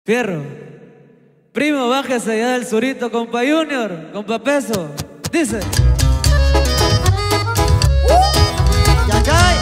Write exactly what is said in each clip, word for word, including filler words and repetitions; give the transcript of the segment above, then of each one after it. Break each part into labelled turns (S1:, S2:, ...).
S1: Fierro. Primo, bájese allá del surito, compa Junior, compa Peso. Dice.
S2: Ya, ya.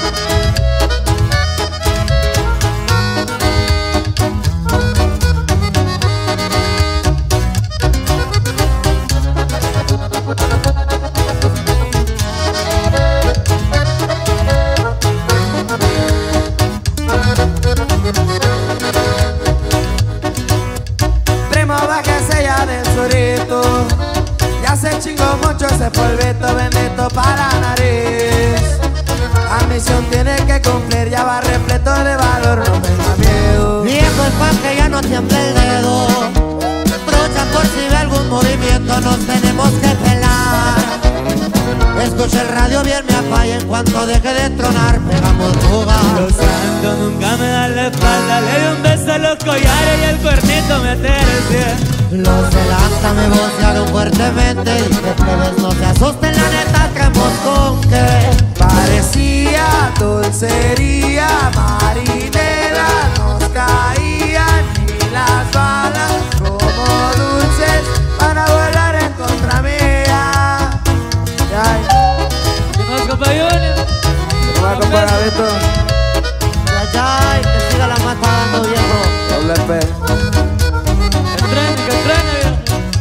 S3: Primo, bájese ya del surito. Ya se chingó mucho ese polvito bendito para la nariz. La misión tiene que cumplir, ya va repleto de valor, no tenga miedo.
S2: Viejo es pa' que ya no tiemble el dedo. Trucha por si ve algún movimiento, nos tenemos que pelar. Escucha el radio bien, me apaga en cuanto deje de tronar, pegamos fuga.
S1: Los santos nunca me dan la espalda, le doy un beso a los collares y el cuernito me tercia.
S2: Los delanta me vocearon fuertemente y que plebes no se asusten, la neta traemos con que
S3: parecía dulcería, marinera, nos caían y las balas como dulces para volar en contra mía. Ay.
S1: ¿Qué más, compa Junior?
S3: ¿Qué más, compa Gavito?
S2: ya, ya, que siga la mata dando, viejo.
S3: Doble P.
S1: El tren, que el tren, viejo.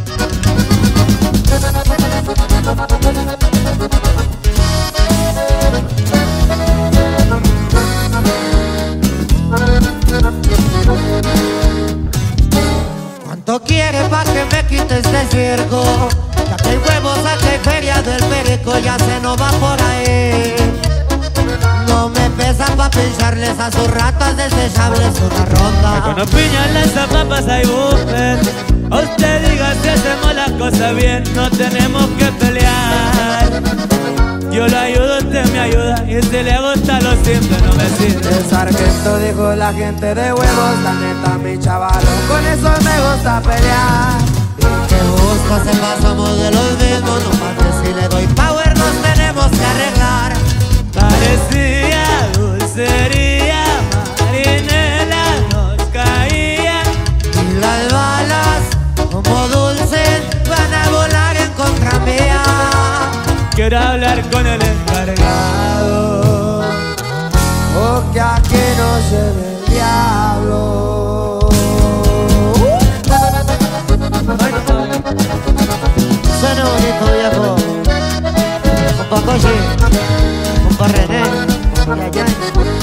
S2: ¿Cuánto quiere pa' que me quite este circo? Ya que hay huevos, aquí hay feria del perico, ya se nos va por ahí. No me pesa pa' pincharles a sus ratas desechables una ronda.
S1: Cuando piñan las papas hay buffet. A usted diga si hacemos las cosas bien, no tenemos que pelear. Yo lo ayudo, usted me ayuda, y si le gusta lo simple no me sirve.
S3: El sargento dijo la gente de huevos, la neta mi chaval, con eso me gusta pelear.
S2: Que busca se pasamos de los mismos, no más que si le doy power nos tenemos que arreglar.
S1: Parecía dulcería, marinela nos caía.
S2: Y las balas como dulces van a volar en contra mía.
S1: Quiero hablar con el encargado,
S3: O que aquí no se ve el diablo.
S2: Suena bonito, viejo. Compa Cochi, compa René, ya, ya.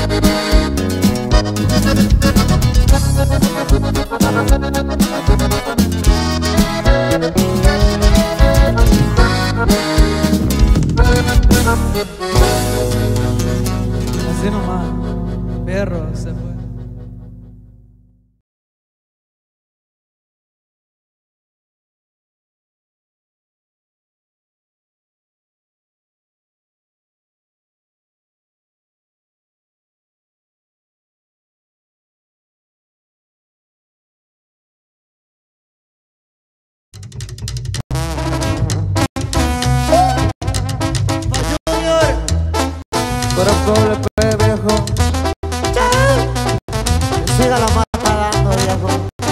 S1: así nomás, perro se fue.
S3: Pero doble P, viejo.
S2: Siga la mata dando, viejo.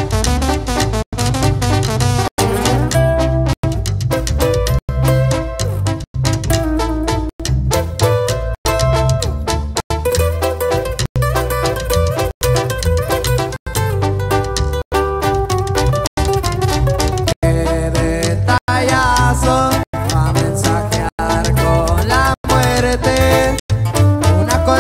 S3: Qué detallazo, va a mensajear con la muerte. Una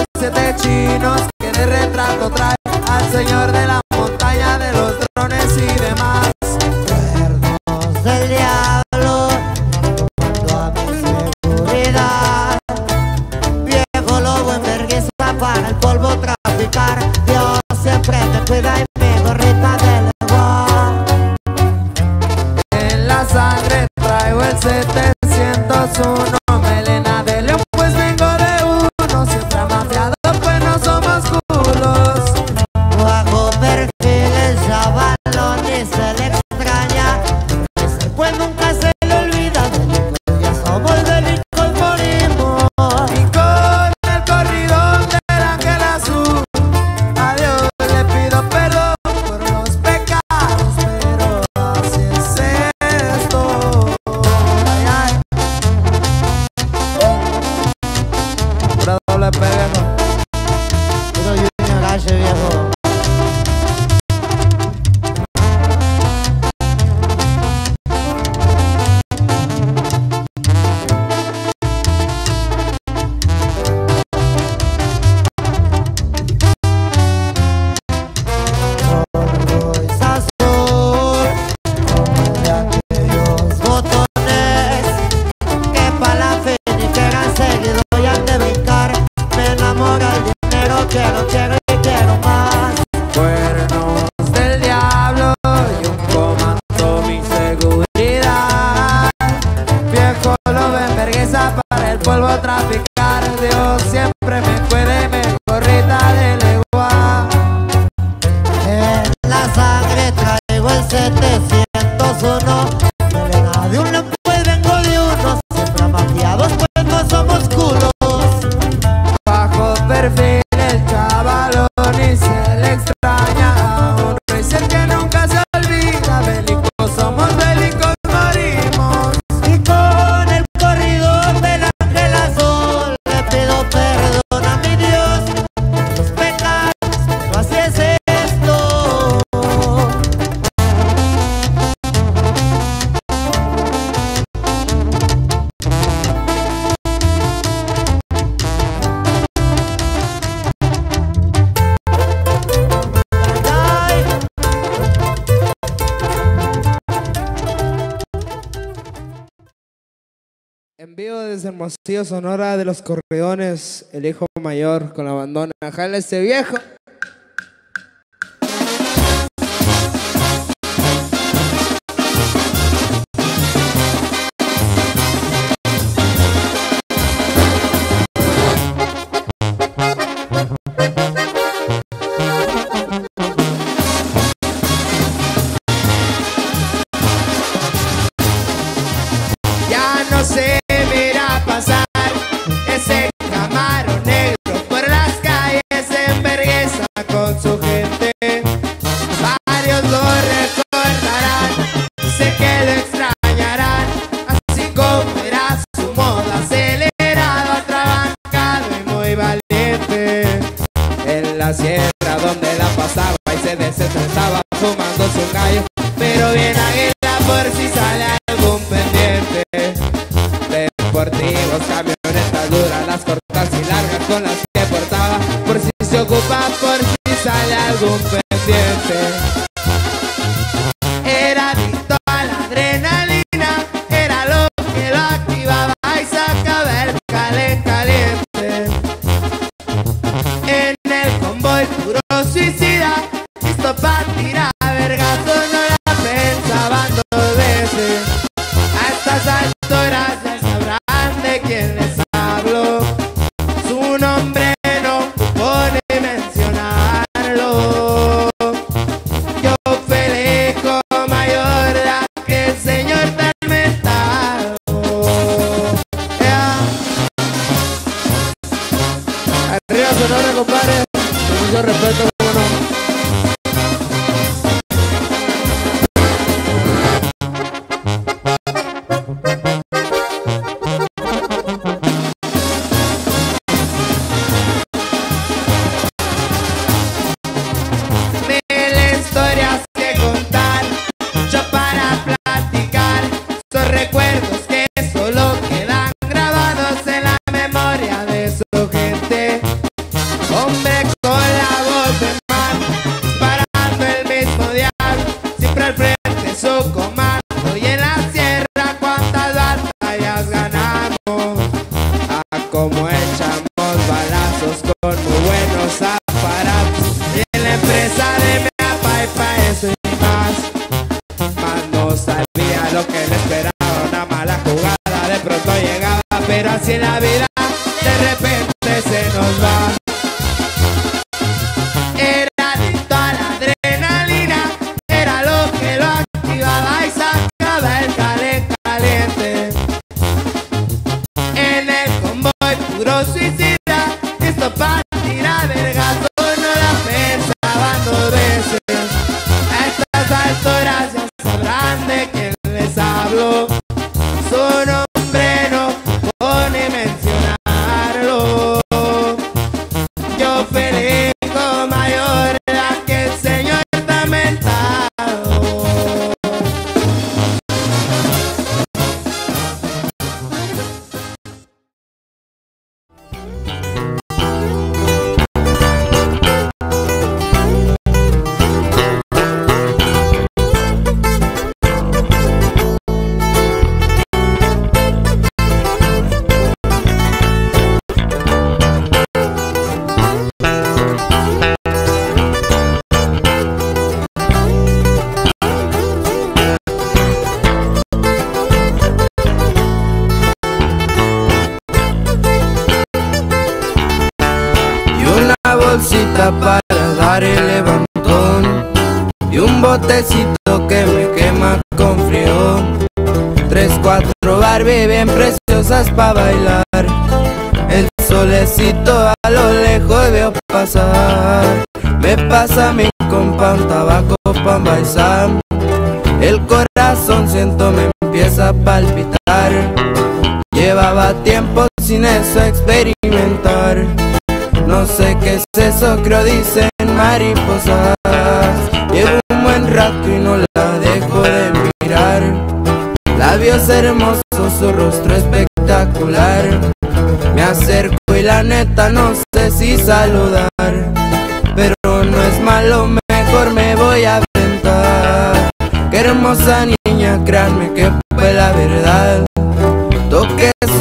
S3: En vivo desde Hermosillo, Sonora, de los Corredones, el hijo mayor con la bandona. ¡Jale ese viejo!
S4: Ya no se verá pasar ese Camaro negro por las calles en vergüenza con su gente. Varios lo recordarán, sé que lo extrañarán, así como era su moda, acelerado, atrabancado y muy valiente. En la sierra donde la pasaba y se desestresaba fumándose un gallo, pero bien águila por si sale algún pendiente. Deportivos, camionetas duras, las cortas y largas con las que portaba, por si se ocupa, por si sale algún pendiente. Era adicto a la adrenalina, era lo que lo activaba y sacaba el calen caliente. En el convoy puro suicida, listo pa' tirar vergazo, no la pensaban dos veces. A estas alturas ya sabrán de quién les hablo, su nombre no pone mencionarlo. Yo felejo mayor la que el señor tormentado. Yeah.
S3: Arriba Sonora, compadre, con mucho respeto, cómo no.
S4: Mil historias que contar, mucho para platicar, son recuerdos que solo quedan grabados en la memoria de su gente. Hombre con la voz de mar, disparando el mismo dial, siempre al frente su comando, y en la sierra cuántas batallas ganamos. Ah, como echamos balazos con muy buenos aparatos, y en la empresa de mi papá y pa' eso y más. Más no sabía lo que le esperaba, una mala jugada de pronto llegaba, pero así en la vida de repente se nos va. Era adicto a la adrenalina, era lo que lo activaba y sacaba el calen caliente. En el convoy puro suicida, listo pa' tirar vergazo, no la pensaban dos veces. A estas alturas ya sabrán de quién les hablo, su nombre no pone mencionarlo. Yo felijo mayor la que el señor está mentado. Bolsita para dar el levantón y un botecito que me quema con frío. Tres, cuatro Barbie bien preciosas pa' bailar. El solecito a lo lejos veo pasar. Me pasa mi compa un tabaco pa' envaisar. El corazón siento me empieza a palpitar. Llevaba tiempo sin eso experimentar. No sé qué es eso, creo dicen mariposas. Llevo un buen rato y no la dejo de mirar. Labios hermosos, su rostro espectacular. Me acerco y la neta no sé si saludar, pero no es malo, mejor me voy a aventar. Qué hermosa niña, créanme que fue la verdad. Toqué su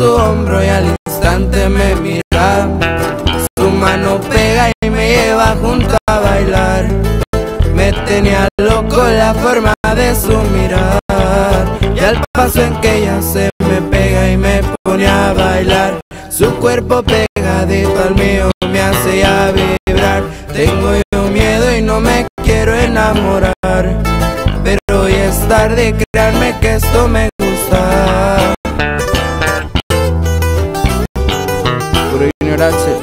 S4: su hombro y al instante me mira. Su mano pega y me lleva junto a bailar. Me tenía loco la forma de su mirar, y al paso en que ella se me pega y me pone a bailar. Su cuerpo pegadito al mío me hace ya vibrar. Tengo yo miedo y no me quiero enamorar, pero hoy es tarde, créanme que esto me gusta. Puro ignorancia.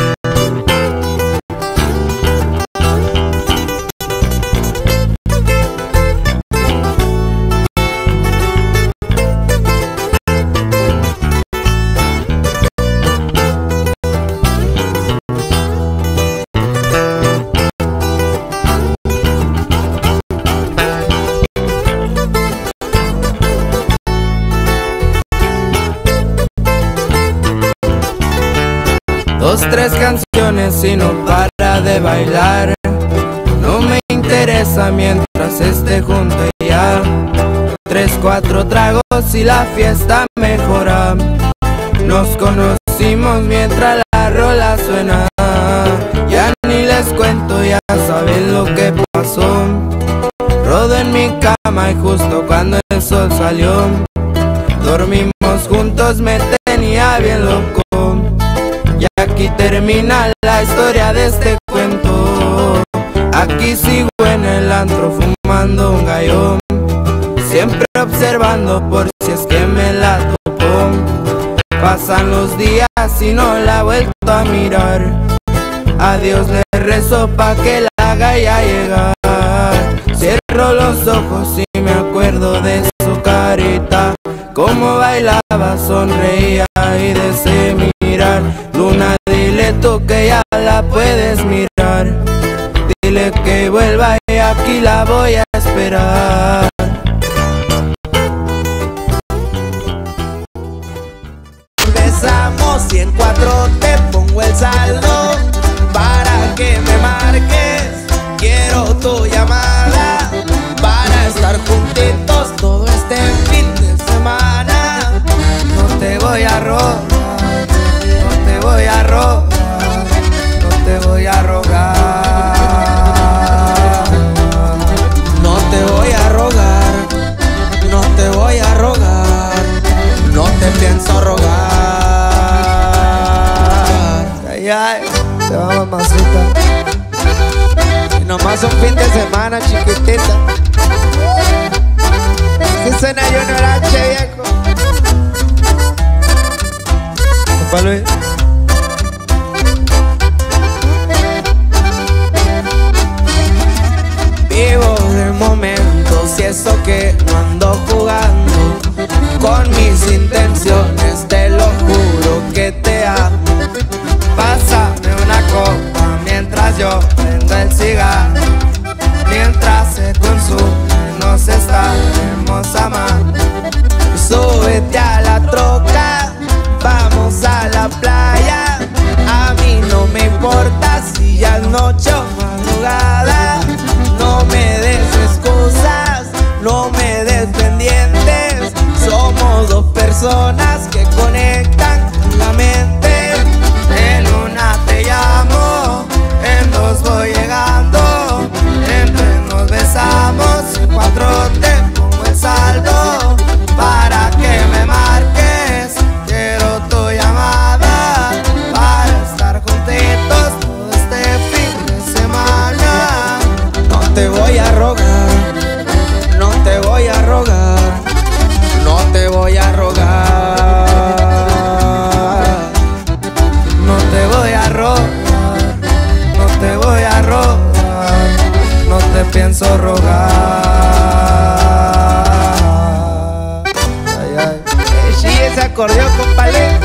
S4: Dos, tres canciones y no para de bailar. No me interesa mientras esté junto a ella. Tres, cuatro tragos y la fiesta mejora. Nos conocimos mientras la rola suena. Ya ni les cuento, ya saben lo que pasó. Rodo en mi cama y justo cuando el sol salió, dormimos juntos, me tenía bien loco. Y aquí termina la historia de este cuento. Aquí sigo en el antro fumando un gallo, siempre observando por si es que me la topo. Pasan los días y no la he vuelto a mirar. A Dios le rezo pa' que la haga ya llegar. Cierro los ojos y me acuerdo de su carita, cómo bailaba, sonreía y deseo mirar. Luna, dile tú que ya la puedes mirar. Dile que vuelva y aquí la voy a esperar.
S3: Besamos y en cuatro te pongo el saldo para que me marques. Quiero tu llamada para estar juntitos todo este fin de semana.
S4: No te voy a robar, no te voy a robar, no te voy a rogar.
S3: No te voy a rogar, no te voy a rogar, no te pienso rogar.
S4: Ay, ay, te va, mamacita.
S3: Y nomás un fin de semana, chiquitita. Si suena Junior H, viejo.
S4: Papá Luis.
S3: Vivo de momentos y eso que no ando jugando con mis intenciones, te lo juro que te amo.
S4: Pásame una copa mientras yo prendo el cigarro. Mientras se consume nos estaremos amando.
S3: Súbete a la troca, vamos a la playa. A mí no me importa si ya es noche o madrugada. No me des excusas, no me des pendientes. Somos dos personas que conectan con la mente.
S4: En una te llamo, en dos voy llegando. En tres nos besamos, en cuatro te pongo el saldo para que me marques. Quiero tu llamada para estar juntitos todo este fin de semana.
S3: No te voy a rogar, no te voy a rogar, no te voy a rogar.
S4: No te voy a robar, no te voy a robar, no te pienso rogar. Ay, ay.
S3: Sí, ese acordeón, compadre.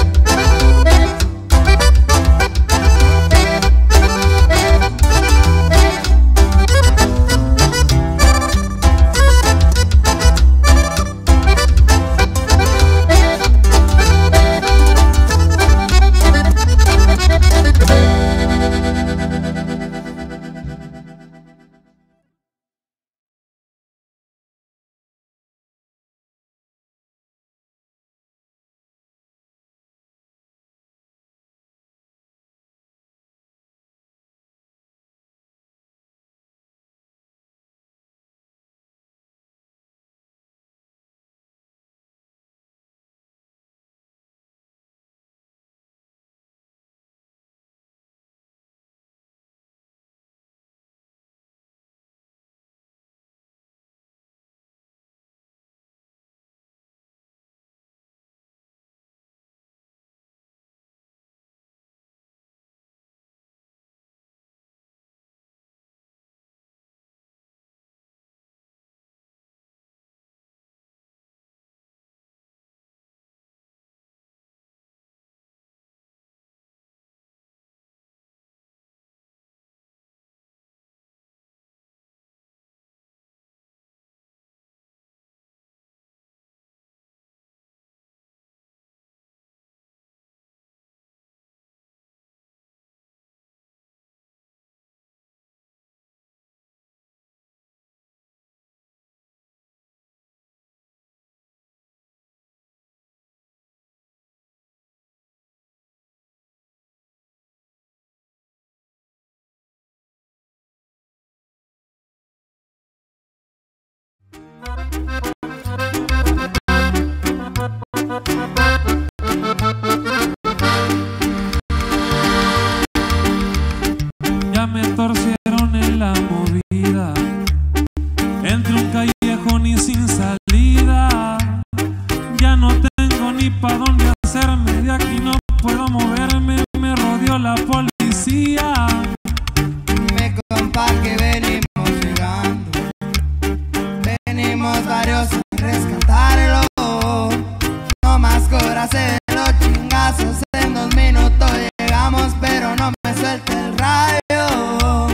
S3: Fuimos varios a rescatarlo. No más coraje de los chingazos. En dos minutos llegamos, pero no me suelta el rayo.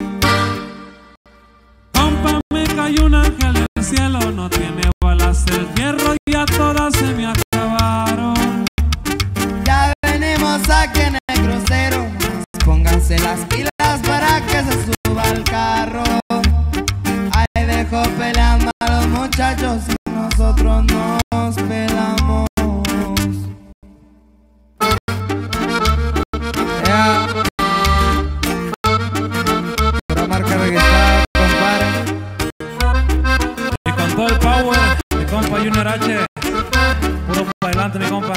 S5: Compa, me cayó un ángel del cielo. No tiene balas el fierro y a todas se me acabaron.
S3: Ya venimos aquí en el crucero. Pónganse las pilas para que se suba al carro. Ahí dejo peleando a los muchachos y nosotros nos pelamos.
S4: Yeah. Pura marca registrada, compadre.
S5: Y con todo el power, mi compa Junior H. Puro para adelante, mi compa.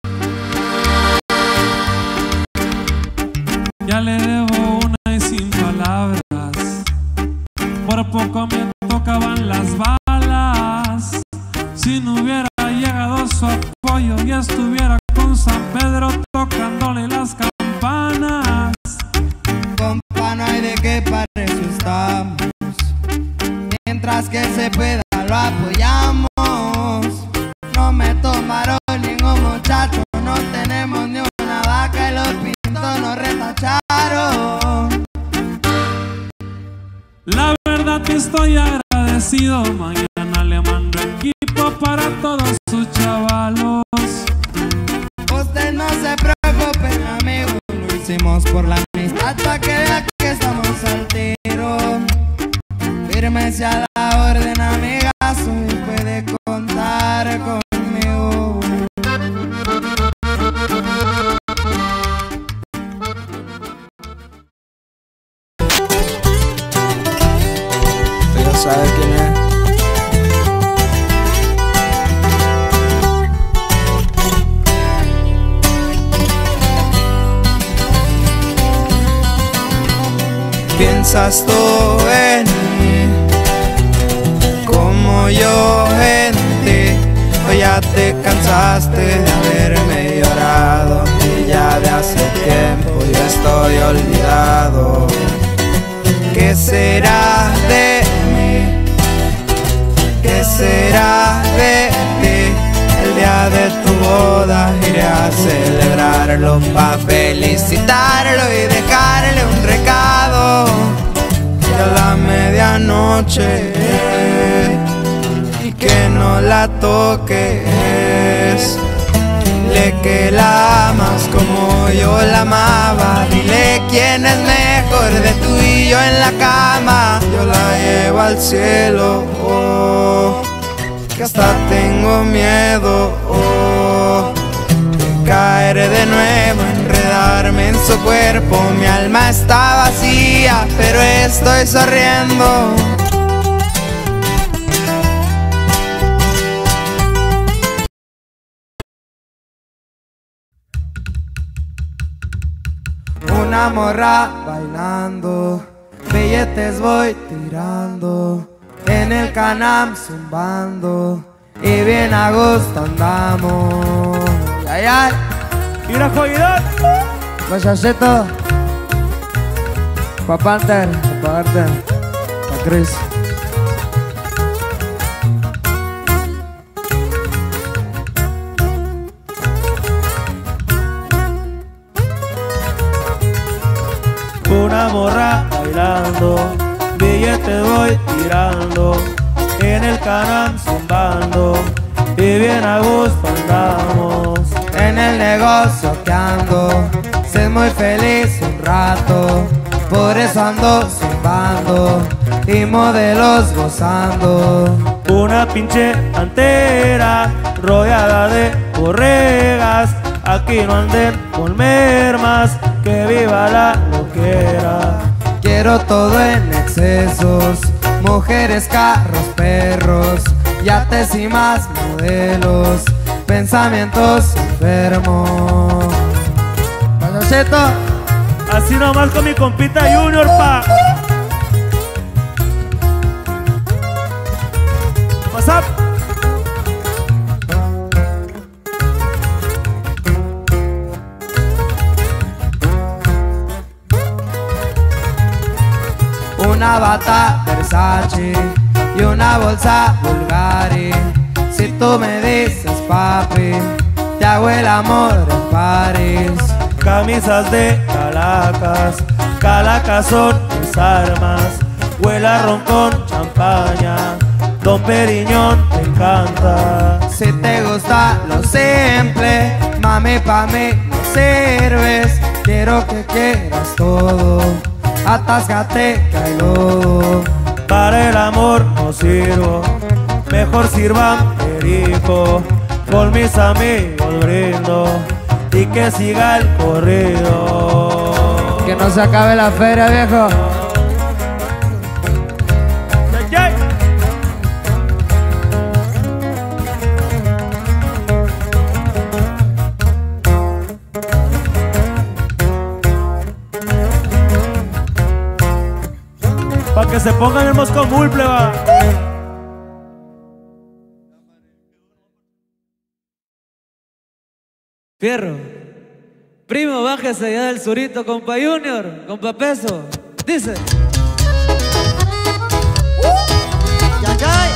S5: Ya le debo una y sin palabras. Por poco me tocaban las balas. Si no hubiera llegado su apoyo y estuviera con San Pedro tocándole las campanas.
S3: Compa, no hay de qué para eso estamos. Mientras que se pueda lo apoyamos. No me tomaron ningún muchacho. No tenemos ni una vaca y los pintos nos retacharon.
S5: La verdad que estoy agradecido. Mañana le mando equipo para todos sus chavalos.
S3: Usted no se preocupe, amigo. Lo hicimos por la amistad, pa' que vea que estamos al tiro. Fírmese a la orden, amigazo, y puede contar conmigo.
S4: Tú ya sabes quién es. Piensas tú en mí como yo en ti, o ya te cansaste de haberme llorado y ya de hace tiempo yo estoy olvidado. ¿Qué será de mí? ¿Qué será de ti? El día de tu boda iré a celebrarlo pa' felicitarlo y dejarle un recado. Y a la medianoche y que no la toques. Dile que la amas como yo la amaba. Dile quién es mejor de tú y yo en la cama. Yo la llevo al cielo, oh, que hasta tengo miedo, oh, de caer de nuevo, enredarme en su cuerpo. Mi alma está vacía, pero estoy sonriendo.
S3: Una morra bailando, billetes voy tirando, en el Canam zumbando y bien a gusto andamos. Ay, ay.
S1: Y la joyidad.
S3: Muchachito, pa' Panther, pa' Panther, pa' Chris.
S1: Una morra bailando, billetes voy tirando, en el Canam zumbando y bien a gusto andamos.
S3: En el negocio que ando, sé muy feliz un rato, por eso ando zumbando y modelos gozando.
S1: Una pinche antera rodeada de borregas, aquí no anden con mermas, que viva la loquera.
S3: Quiero todo en excesos, mujeres, carros, perros, yates y más modelos, pensamientos enfermos. Muchachito,
S1: Así nomás con mi compita Junior, pa. What's up?
S3: una bata Versace
S4: y una bolsa Bulgari. Si tú me dices papi, te hago el amor en París.
S1: Camisas de calacas, calacas son mis armas. Huela ron con champaña, Don Periñón te encanta.
S4: Si te gusta lo simple, mami, pa' mí no sirves. Quiero que quieras todo, atáscate que hay lodo.
S1: Para el amor no sirvo, mejor sirvan perico. Con mis amigos brindo y que siga el corrido.
S4: Que no se acabe la feria, viejo.
S1: Yeah, yeah. Pa' que se pongan el mosco mulple, va.
S6: Fierro, primo, bájese allá del surito, compa Junior, compa Peso. Dice.
S2: Ya, ya.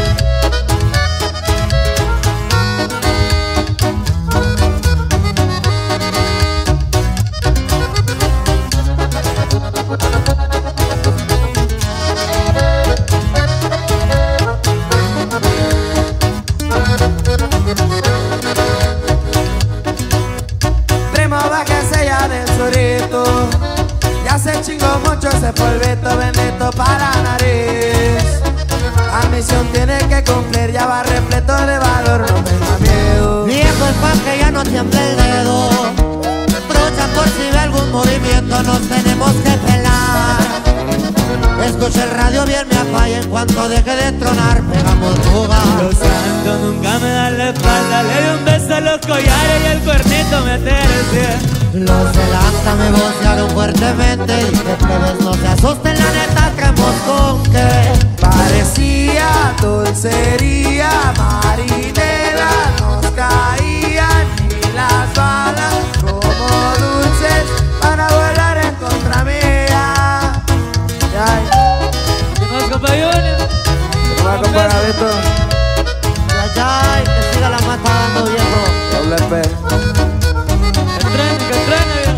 S3: Primo, bájese ya del surito. Ya se chingó mucho ese polvito bendito para la nariz. La misión tiene que cumplir, ya va repleto de valor, no tenga miedo.
S2: Viejo es pa' que ya no tiemble el dedo. Trucha por si ve algún movimiento, nos tenemos que pelar. Escucha el radio bien, me apaga en cuanto deje de tronar, pegamos fuga.
S1: Los santos nunca me dan la espalda, le doy un beso a los collares y el cuernito me tercia.
S2: Los de Lanta me vocearon fuertemente. Dije, plebes, no se asusten, la neta creemos con que
S3: Parecía dulcería, marinera, nos caían y las balas como dulces para volar en contra mía. Ya,
S6: ¿Qué más, compa Junior?
S3: ¿cómo va, compa Gavito?
S2: ya, ya, que siga la mata dando, viejo.
S3: Doble P.
S6: El tren, que el tren, viejo.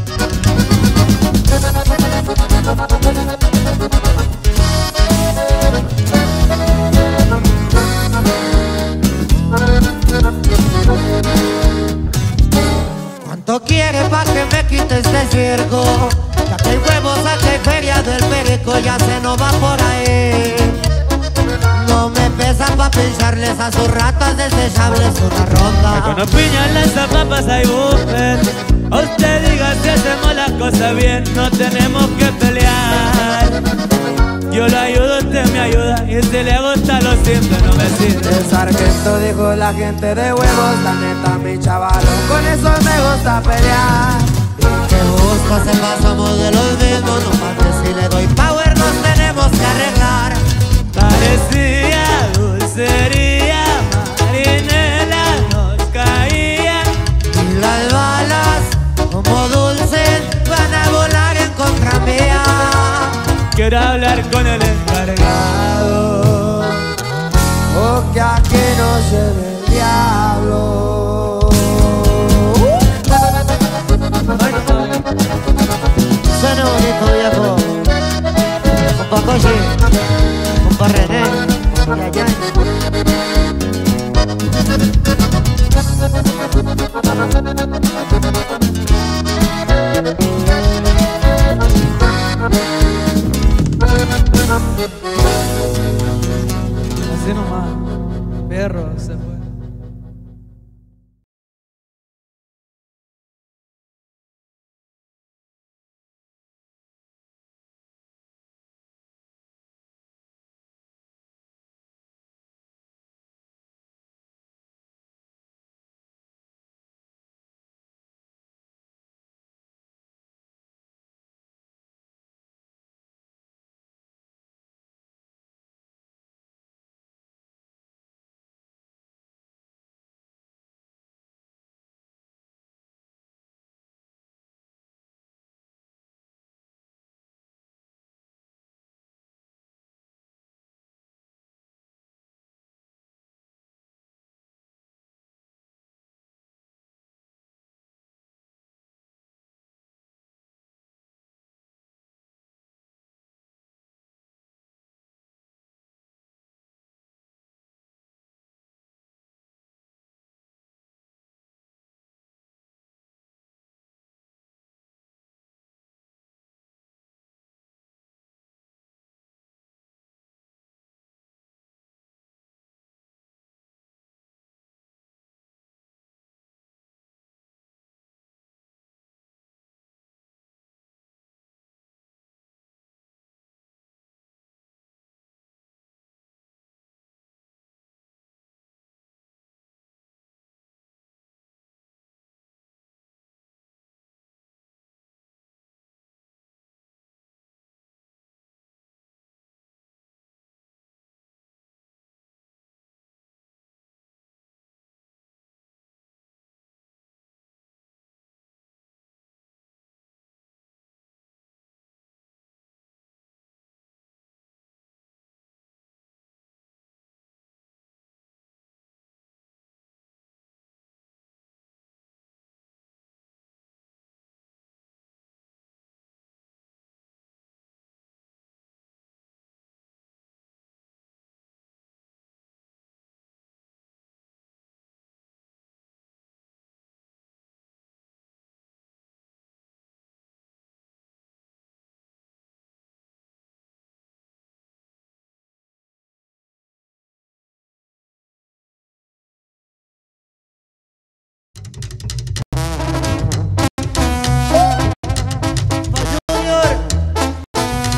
S2: ¿Cuánto quiere pa' que me quite este circo? Que aquí hay huevos, aquí hay feria del perico, ya se nos va por ahí. No me pesa pa' pincharles a sus ratas desechables una ronda.
S1: Con piñas las papas hay buffet. A usted diga si hacemos las cosas bien, no tenemos que pelear. Yo lo ayudo, usted me ayuda, y si le gusta lo simple no me sirve.
S3: El sargento dijo la gente de huevos, la neta mi chavalo, con eso me gusta pelear.
S2: Que gusto se pasamos de los mismos, no mames, si le doy power nos tenemos que arreglar.
S1: Parecía dulcería, marinela nos caía.
S2: Y las balas, como dulces, van a volar en contra mía.
S1: Quiero hablar con el encargado.
S3: O que aquí no se ve el diablo.
S2: Suena bonito, viejo. Compa Cochi, compa René, ya, ya.
S6: Así nomás, perro, se fue.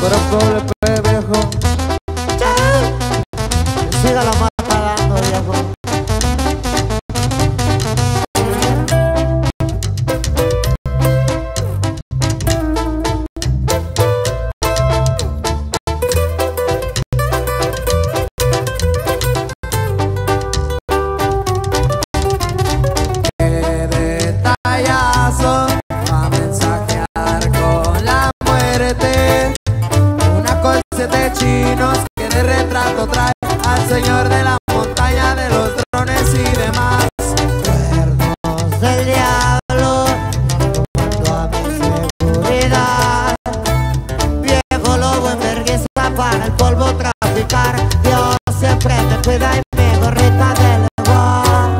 S3: Puro doble P, viejo.
S2: Siga la mata dando, viejo.
S3: Qué detallazo va a mensajear con la muerte. Una corte de chinos que de retrato trae al señor de la montaña de los drones y demás.
S2: Cuernos del diablo, a mi seguridad. Viejo lobo en vergüenza para el polvo traficar. Dios siempre me cuida y mi gorrita de leguán.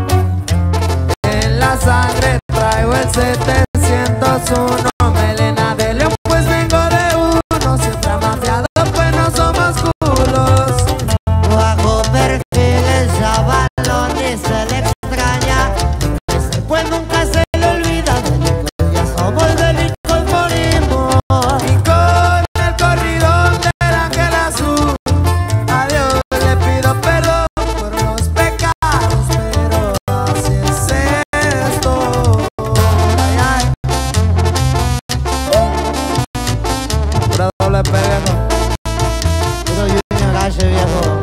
S3: En la sangre traigo el setecientos uno, melena de león pues vengo de uno. Siempre amafiado pues no somos culos.
S2: Bajo perfil el chavalón y se le extraña. Ese pues nunca se le olvida. Delicos ya somos, delicos morimos.
S3: Y con el corridón del ángel azul, a Dios le pido perdón por los pecados, pero así es esto. Ay, ay. Pura doble P, viejo.
S2: Puro Junior H, viejo.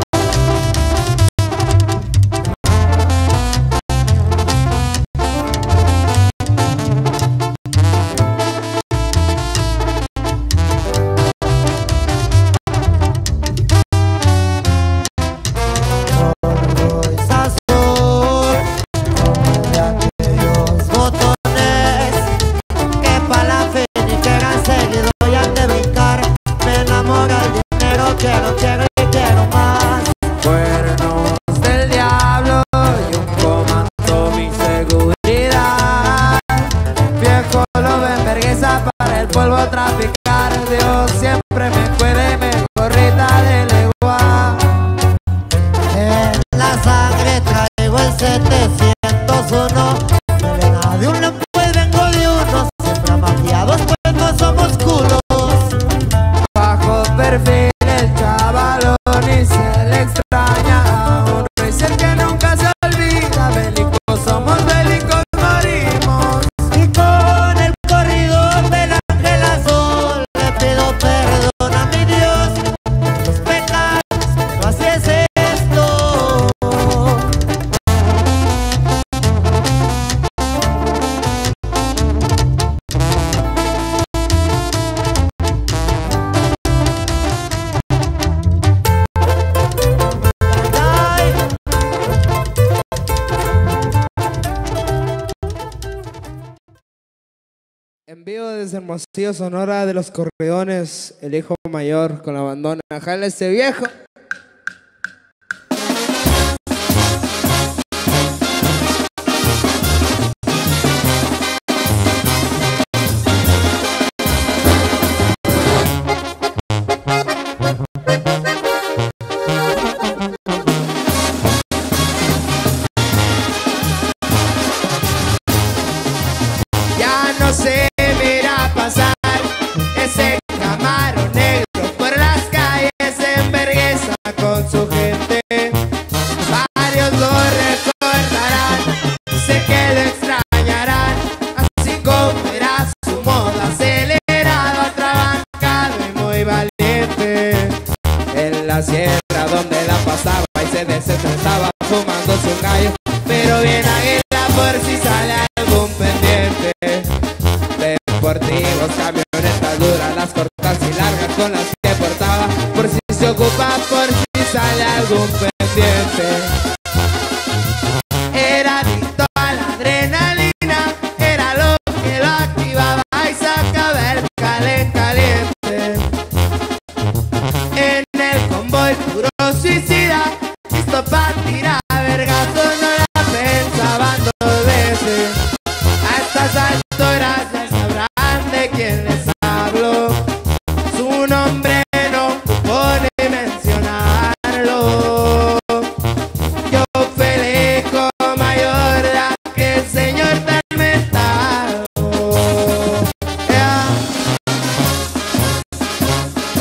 S2: Polvo es azul, como de aquellos botones que pa' la fin y que eran seguido y han de brincar. Me enamora el dinero, quiero, quiero y quiero más.
S3: Cuernos del diablo y un comando mi seguridad. Viejo lo ven vergüenza para el polvo traficar. Dios siempre me cuide, me gorrita de legua.
S2: En la sangre traigo el setecientos uno. Melena de un león pues vengo de uno. Siempre amafiados pues no somos culos.
S3: Bajo perfil el chavalón y se le extraña a un rey ser que nunca se olvida. Bélicos somos, bélicos morimos.
S2: Y con el corrido del ángel azul le pido perdón a mi Dios por los pecados, pero así es esto. Ay,
S4: En vivo desde Hermosillo, Sonora, de los Corredones, el hijo mayor con la bandona. Jala este viejo.
S3: Ya no se verá pasar ese Camaro negro por las calles en vergüenza con su gente. Varios lo recordarán, sé que lo extrañarán, así como era su moda acelerado, atrabancado y muy valiente. En la sierra donde la pasaba y se desestresaba fumándose un gallo, pero bien águila por si sale algún pendiente. Deportivos, camionetas duras, las cortas y largas con las que portaba, por si se ocupa, por si sale algún pendiente. Era adicto a la adrenalina, era lo que lo activaba y sacaba el calen caliente. En el convoy puro suicida, listo pa' tirar vergazos, no la pensaban dos veces. A estas alturas ya sabrán de quién les hablo, su nombre no pone mencionarlo. Yo pelejo mayor la que el señor del metal. Yeah.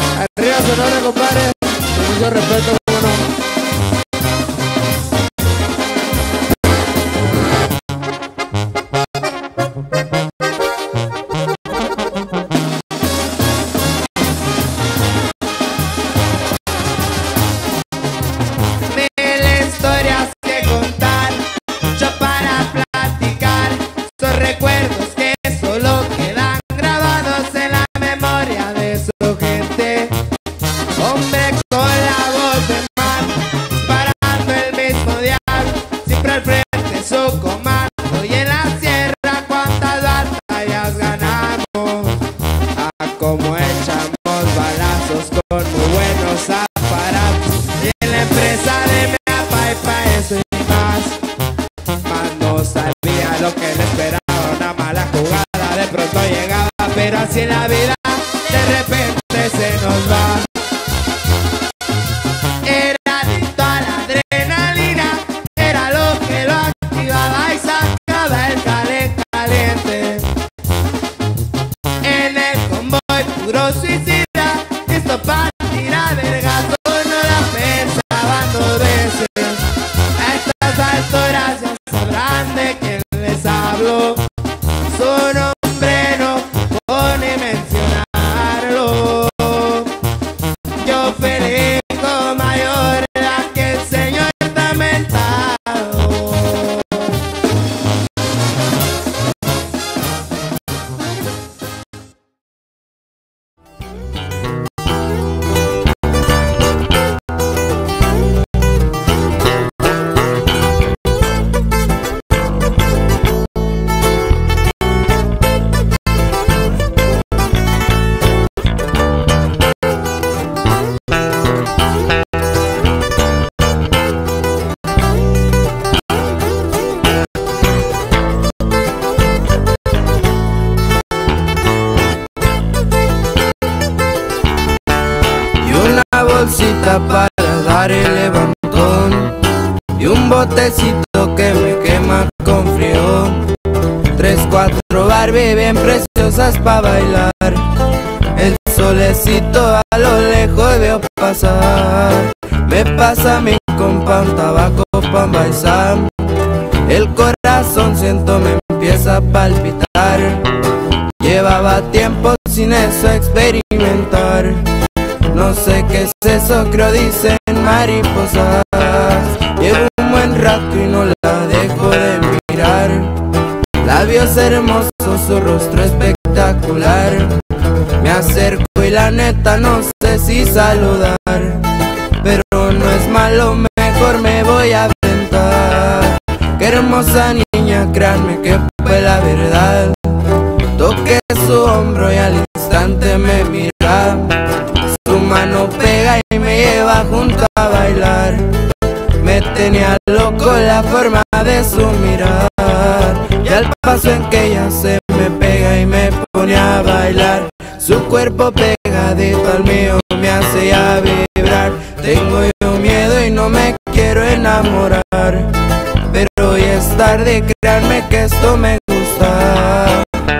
S4: pieza para dar el levantón y un botecito que me quema con frío. Tres, cuatro Barbie bien preciosas pa' bailar. El solecito a lo lejos veo pasar. Me pasa mi compa un tabaco pa' embaizar. El corazón siento me empieza a palpitar. Llevaba tiempo sin eso experimentar. No sé qué es eso, creo dicen mariposas. Llevo un buen rato y no la dejo de mirar. Labios hermosos, su rostro espectacular. Me acerco y la neta no sé si saludar, pero no es malo, mejor me voy a aventar. Qué hermosa niña, créanme que fue la verdad. Toqué su hombro y al instante me mira. Su mano pega y me lleva junto a bailar. Me tenía loco la forma de su mirar, y al paso en que ella se me pega y me pone a bailar. Su cuerpo pegadito al mío me hace ya vibrar. Tengo yo miedo y no me quiero enamorar, pero hoy es tarde, créanme que esto me gusta.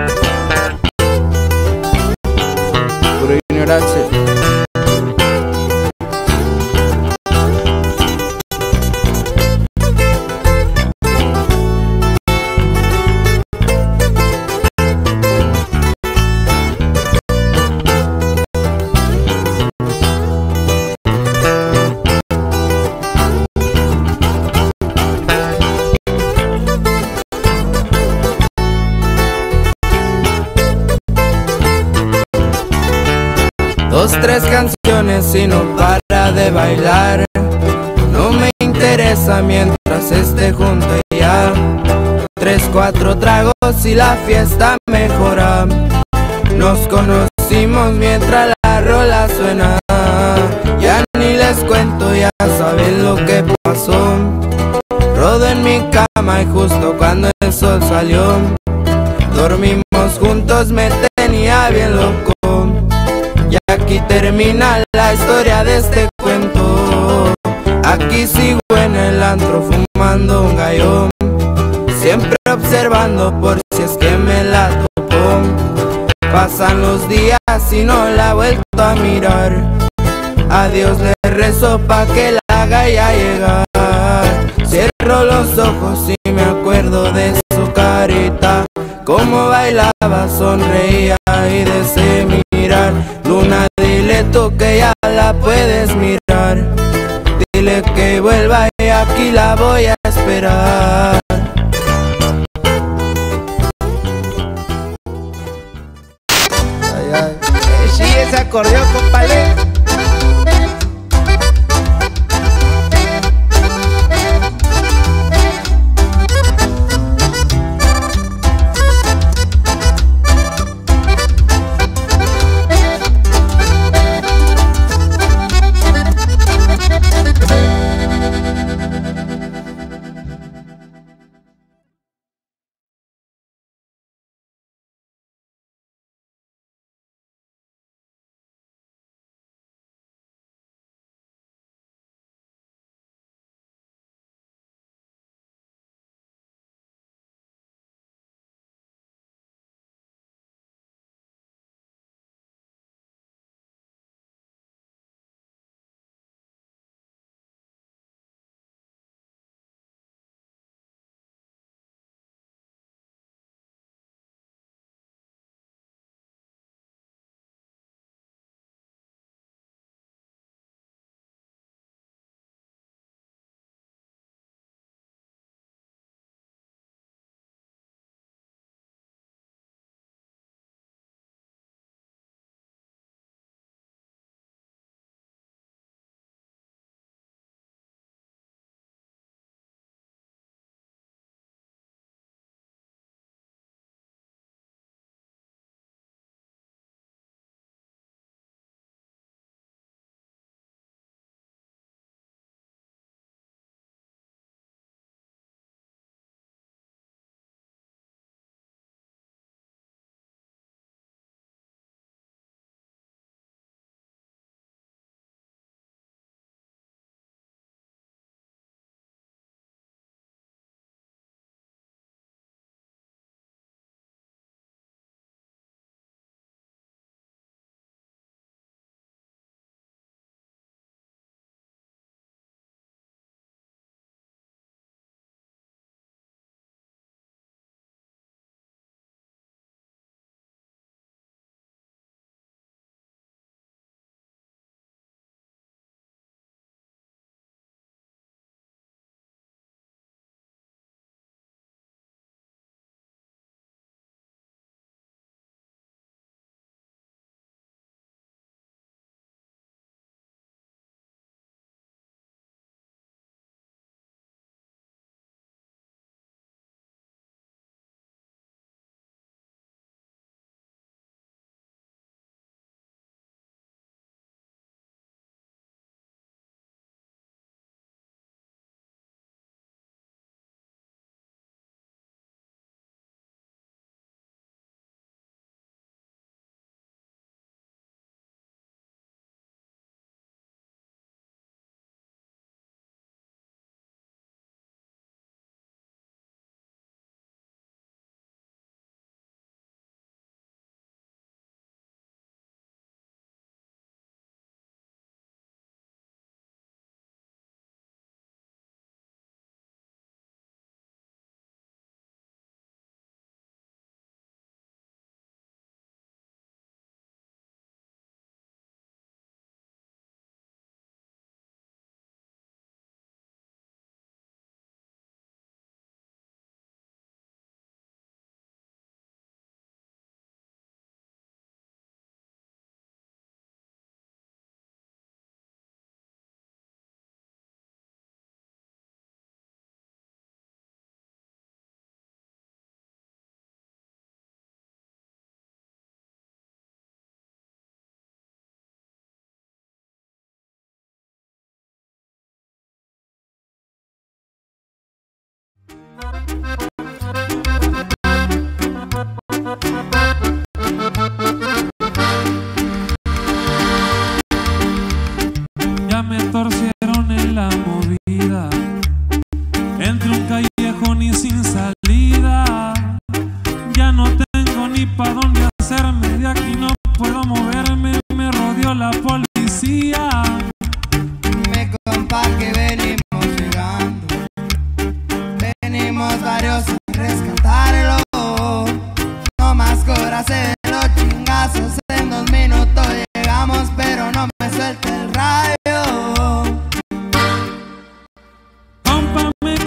S4: Puro ignorancia. Dos, tres canciones y no para de bailar. No me interesa mientras esté junto a ella. Tres, cuatro tragos y la fiesta mejora. Nos conocimos mientras la rola suena. Ya ni les cuento, ya saben lo que pasó. Rodo en mi cama y justo cuando el sol salió, dormimos juntos, me tenía bien loco. Y aquí termina la historia de este cuento. Aquí sigo en el antro fumando un gallo, siempre observando por si es que me la topo. Pasan los días y no la he vuelto a mirar. A Dios le rezo pa' que la haga ya llegar. Cierro los ojos y me acuerdo de su carita, cómo bailaba, sonreía y de ese mirar. Luna, dile tú que ya la puedes mirar. Dile que vuelva y aquí la voy a esperar.
S3: Ay, ay. Sí, ese acordeón, compadre.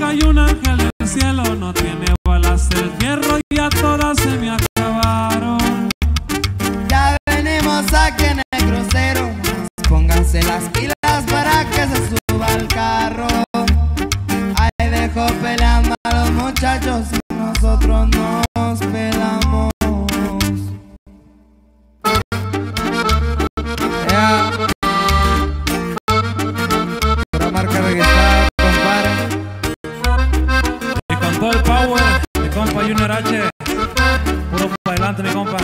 S5: hay un ángel del cielo, no tiene balas el fierro y a todas se me acabaron.
S3: Ya venimos aquí en el crucero, pónganse las pilas para que se suba al carro. Ahí dejo peleando a los muchachos y nosotros nos pelamos.
S4: Yeah. Pura marca registrada, compadre.
S5: Y con todo el power, mi compa Junior H, puro para adelante mi compa.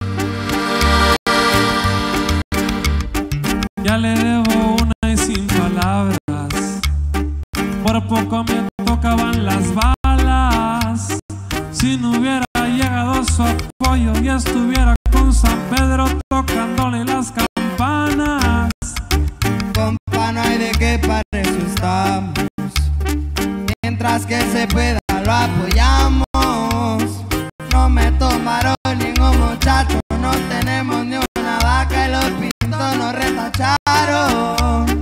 S5: Ya le debo una y sin palabras, por poco me tocaban las balas. Si no hubiera llegado su apoyo y estuviera con San Pedro tocándole las campanas.
S3: Compa, no hay de qué para eso estamos, mientras que se pueda lo apoyamos. No me tomaron ningún muchacho, no tenemos ni una vaca y los pintos nos retacharon.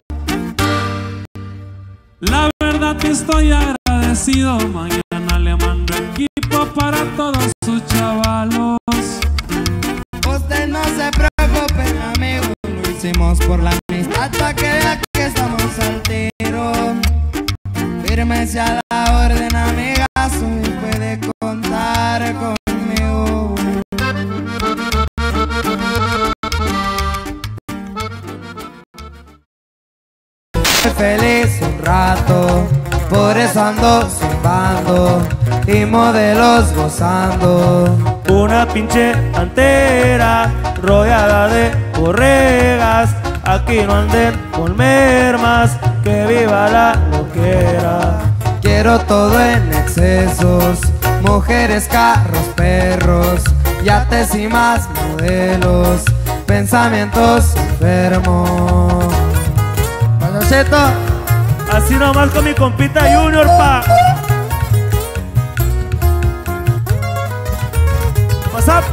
S5: La verdad que estoy agradecido, mañana le mando equipo para todos sus chavalos.
S3: Usted no se preocupe, amigo, lo hicimos por la amistad, pa' que vea que estamos al tiro. Fírmese a la orden, amigazo, y puede contar conmigo.
S4: Feliz un rato, por eso ando silbando y modelos gozando.
S1: Una pinche pantera rodeada de borregas, aquí no anden con mermas, que viva la loquera.
S4: Quiero todo en excesos, mujeres, carros, perros, yates y más modelos, pensamientos enfermos.
S1: Cheto, así nomás con mi compita Junior, pa. What's up?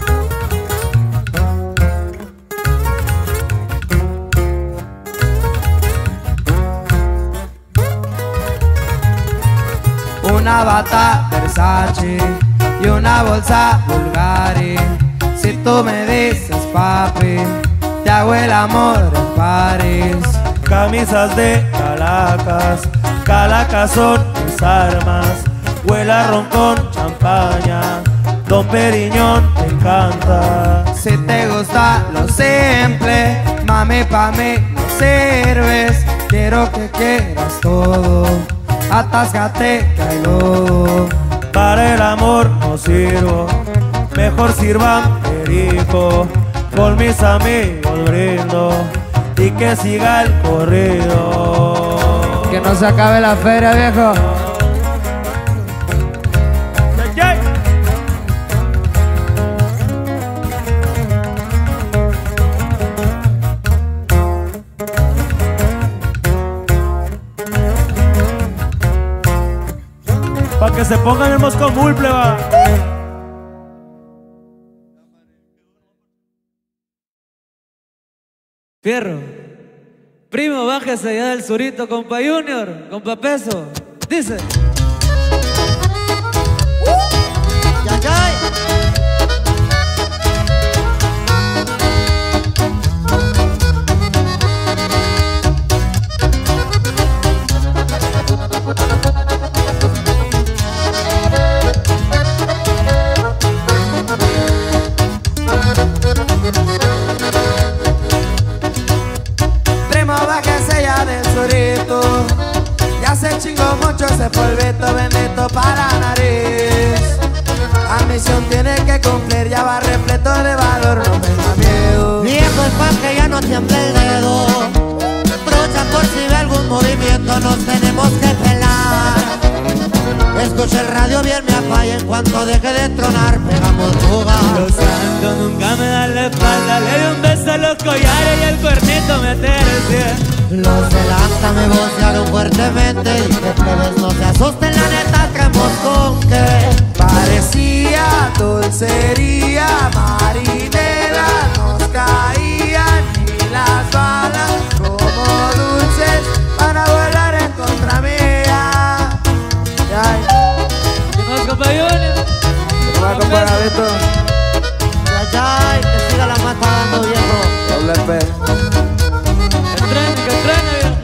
S4: Una bata Versace y una bolsa Bulgari. Si tú me dices papi, te hago el amor en París.
S1: Camisas de calacas, calacas son mis armas. Huele a ron con champaña, Don Periñón te encanta.
S4: Si te gusta lo simple, mami, pa' mí no sirves. Quiero que quieras todo, atáscate que hay lodo.
S1: Para el amor no sirvo, mejor sirvan perico. Con mis amigos brindo y que siga el corrido.
S4: Que no se acabe la feria, viejo.
S1: Yeah, yeah. Pa' que se pongan el mosco mulple, va.
S6: Fierro, primo, bájese allá del surito, compa Junior, compa Peso. Dice.
S2: Ya, ya.
S3: Ya se chingó mucho ese polvito bendito para la nariz. La misión tiene que cumplir, ya va repleto de valor, no tenga miedo.
S2: Viejo es pa' que ya no tiemble el dedo. Trucha por si ve algún movimiento, nos tenemos que pelar. Escucha el radio bien, me apaga, en cuanto deje de tronar, pegamos fuga.
S1: Los santos nunca me dan la espalda, le doy un beso a los collares y el cuernito me tercia.
S2: Los del acta me vocearon fuertemente y que plebes no se asusten, la neta creemos con que
S3: parecía dulcería marinera, nos caían y las balas como dulces para volar en contra mía. Pablito.
S2: Yayay, que siga la mata dando, viejo.
S3: Doble P.
S6: Que entrene, que entrene, viejo.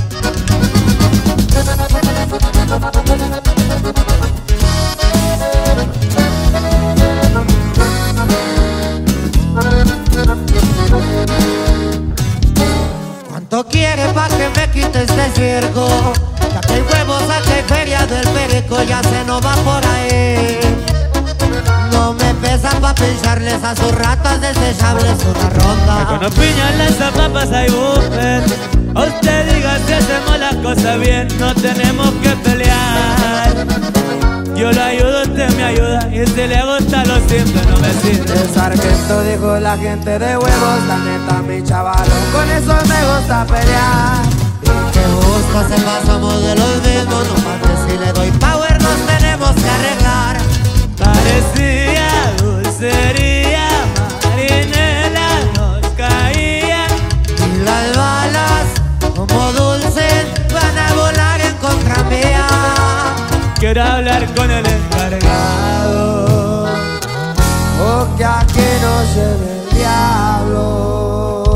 S2: ¿Cuánto quieres pa' que me quite este circo? Que aquí hay huevos, aquí hay feria del perico, ya se nos va por ahí. No me pesa pa' pincharles a sus ratas desechables una ronda.
S6: Con piñas las papas hay buffet. A usted diga si hacemos las cosas bien, no tenemos que pelear. Yo lo ayudo, usted me ayuda, y si le gusta lo simple no me sirve.
S3: El sargento dijo la gente de huevos, la neta mi chavalo, con eso me gusta pelear.
S2: Y que justo se pasamos de los mismos, no mames si le doy power nos tenemos que arreglar.
S6: Parecía dulcería, marinela nos caía.
S2: Y las balas, como dulces, van a volar en contra mía.
S6: Quiero hablar con el encargado.
S3: O que aquí no se ve el diablo.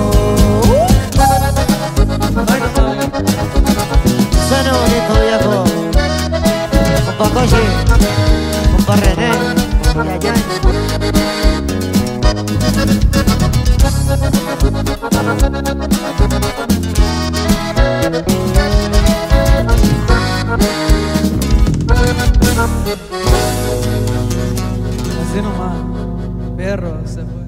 S2: Suena bonito, viejo. Compa Cochi, compa René, Yayay.
S6: Así nomás, perro, se fue.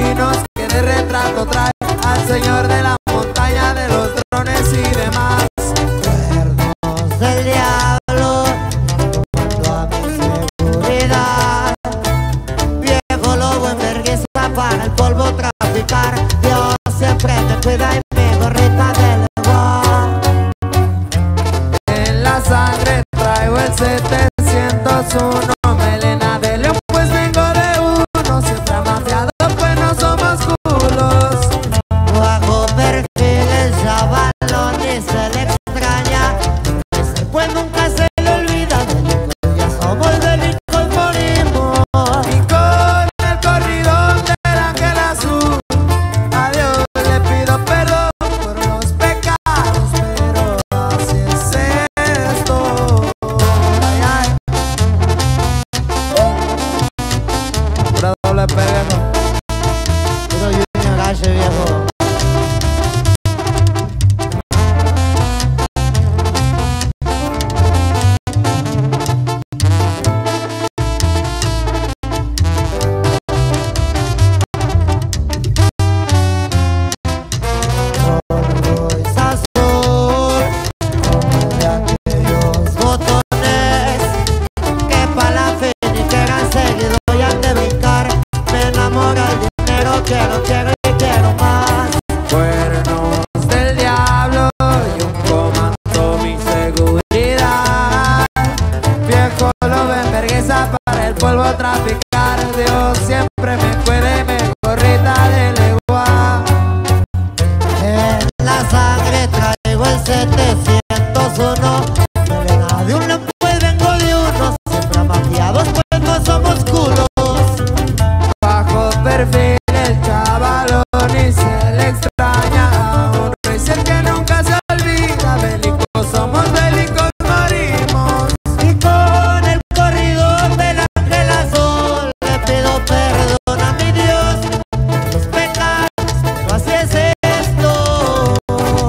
S3: vinos que de retrato trae al señor de la montaña de los drones y demás.
S2: Cuernos del diablo, junto a mi seguridad. Viejo lobo en vergüenza para el polvo traficar. Dios siempre me cuida y mi gorrita de legua.
S3: En la sangre traigo el setecientos uno, melena de león pues vengo de uno. Siempre amafiado pues no somos culos.
S2: Bajo perfil el chavalón y se le extraña. Ese pues nunca se le olvida. Delicos ya somos, delicos morimos.
S3: Y con el corridón del ángel azul, a Dios le pido perdón por los pecados, pero así es esto. Ay, ay. Pura doble pega, ¿no?
S2: Puro Junior H, viejo. Polvo es azul, como de aquellos botones que pa' la finiquera han seguido y han de brincar. Me enamora el dinero, quiero, quiero y quiero más.
S3: Cuernos del diablo y un comando mi seguridad. Viejo lobo en vergüenza para el polvo traficar. Dios siempre me cuide, me gorrita de legua.
S2: En la sangre traigo el setecientos uno. Melena de un león pues vengo de uno. Siempre amafiados pues no somos culos.
S3: Bajo perfil el chavalón y se le extraña a un rey ser que nunca se olvida. Bélicos somos, bélicos morimos.
S2: Y con el corrido del ángel azul le pido perdón a mi Dios por los pecados, pero así es esto.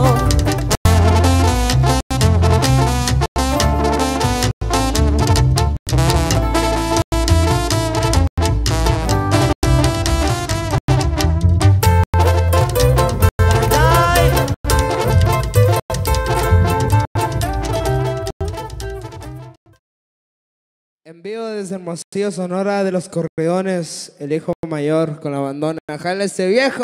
S2: Ay,
S4: En vivo desde Hermosillo, Sonora, de los Corridones, el hijo mayor con la bandona. Jala ese viejo.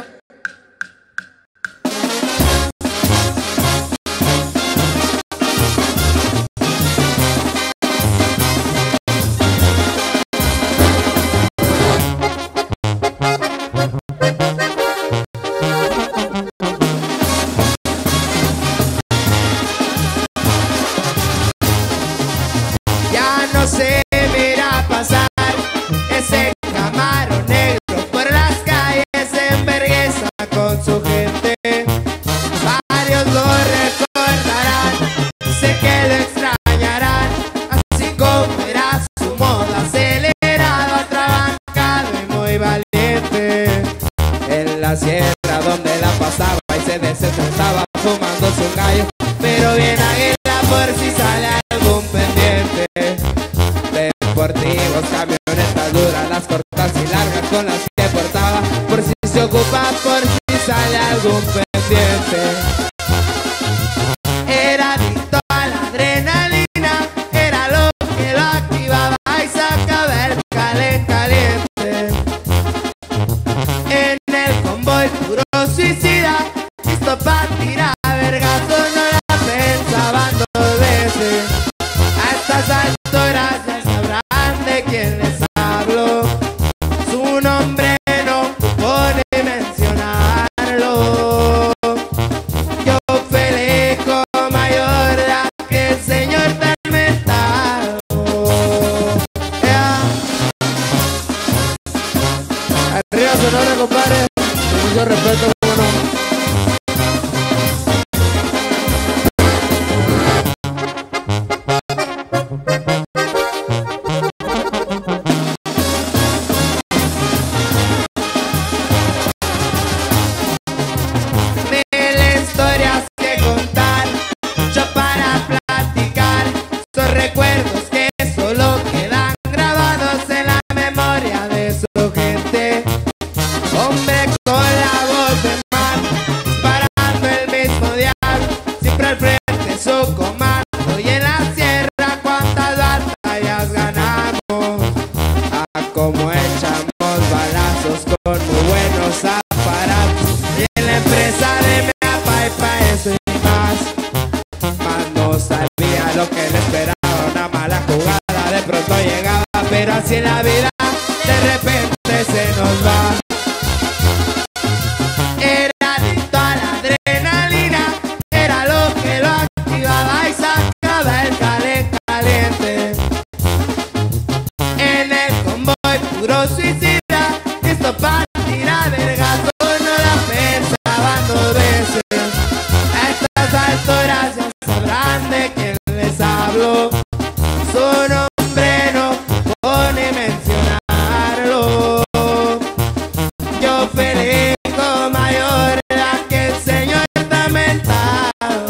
S3: Ya no se mira pasar ese Camaro negro por las calles en vergüenza con su gente. Varios lo recordarán, sé que lo extrañarán, así como era su moda, acelerado, atrabancado y muy valiente. En la sierra donde la pasaba y se desestresaba fumándose un gallo, pero bien águila por si sale algún pendiente. Deportivos, camionetas duras, las cortas y largas con las que portaba, por si se ocupa, por si sale algún pendiente. Era adicto a la adrenalina, era lo que lo activaba y sacaba el calen caliente. En el convoy puro suicida, listo pa' tirar vergazos, no la pensaban dos veces. A estas alturas ya sabrán de quién les hablo, su nombre no pone mencionarlo. Yo peleco mayor de aquel señor tan mentado. Yeah.
S4: Arriba Sonora, compadre. Con mucho respeto, cómo no.
S3: Mil historias que contar, mucho para platicar, son recuerdos que solo quedan grabados en la memoria de su gente. Hombre
S4: con la voz de man, parando el mismo dial, siempre al frente su comando. Y en la sierra cuántas batallas ganamos, a como echamos balazos con muy buenos aparatos. Y en la empresa de mi papá y pa' eso y más, más no sabía lo que le esperaba. Una mala jugada de pronto llegaba, pero así en la vida de repente se nos va. Era adicto a la adrenalina, era lo que lo activaba y sacaba el caliente caliente. En el convoy puro suicida, listo para tirar vergazo, no la pensaban dos veces. A estas alturas ya sabrán de quién les hablo, su nombre no pone mencionarlo. Yo feliz con mayor edad que el señor está mentado.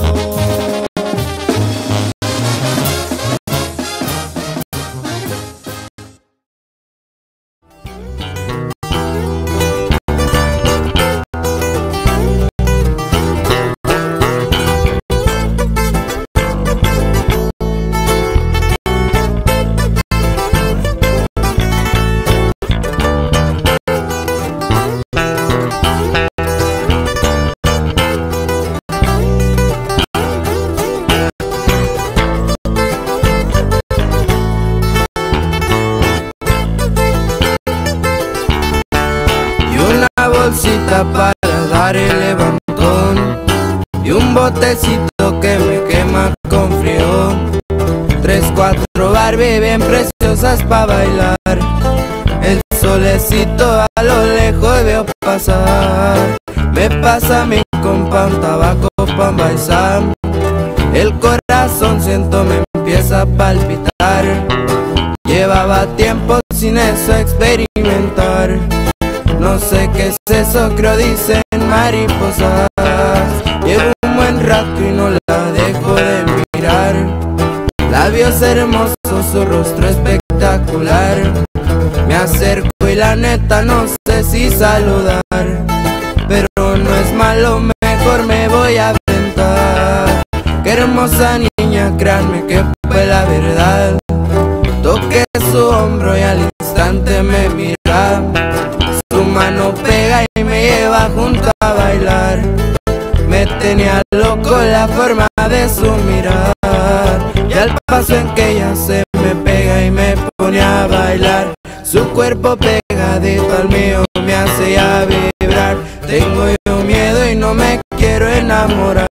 S4: Bolsita para dar el levantón y un botecito que me quema con frío. Tres, cuatro Barbie bien preciosas pa' bailar. El solecito a lo lejos veo pasar. Me pasa mi compa un tabaco pa' envaisar. El corazón siento me empieza a palpitar. Llevaba tiempo sin eso experimentar. No sé qué es eso, creo dicen mariposas. Llevo un buen rato y no la dejo de mirar. Labios hermosos, su rostro espectacular. Me acerco y la neta no sé si saludar, pero no es malo, mejor me voy a aventar. Qué hermosa niña, créanme que fue la verdad. Toqué su hombro y al instante me mira. Su mano pega y me lleva junto a bailar. Me tenía loco la forma de su mirar. Y al paso en que ella se me pega y me pone a bailar. Su cuerpo pegadito al mío me hace ya vibrar. Tengo yo miedo y no me quiero enamorar,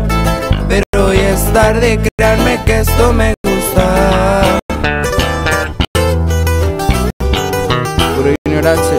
S4: pero hoy es tarde, créanme que esto me gusta. Pura ignorancia.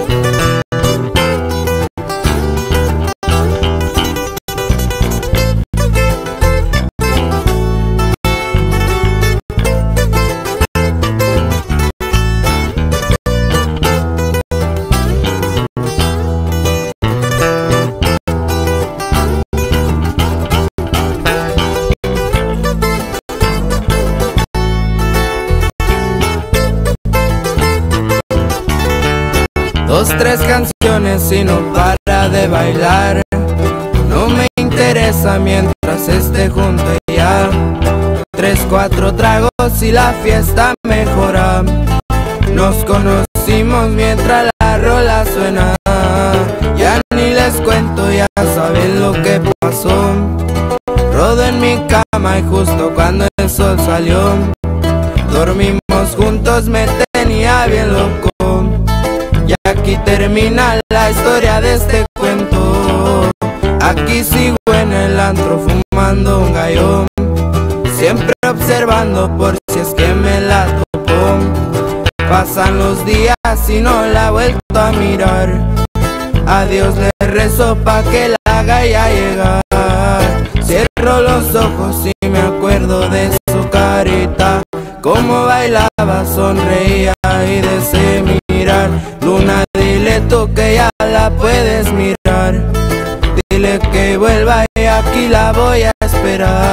S4: Dos, tres canciones y no para de bailar. No me interesa mientras esté junto a ella. Tres, cuatro tragos y la fiesta mejora. Nos conocimos mientras la rola suena. Ya ni les cuento, ya saben lo que pasó. Rodo en mi cama y justo cuando el sol salió, dormimos juntos, me tenía bien loco. Y aquí termina la historia de este cuento. Aquí sigo en el antro fumando un gallo, siempre observando por si es que me la topo. Pasan los días y no la he vuelto a mirar. A Dios le rezo pa' que la haga ya llegar. Cierro los ojos y me acuerdo de su carita, cómo bailaba, sonreía y de ese mirar. Luna, dile tú que ya la puedes mirar. Dile que vuelva y aquí la voy a esperar.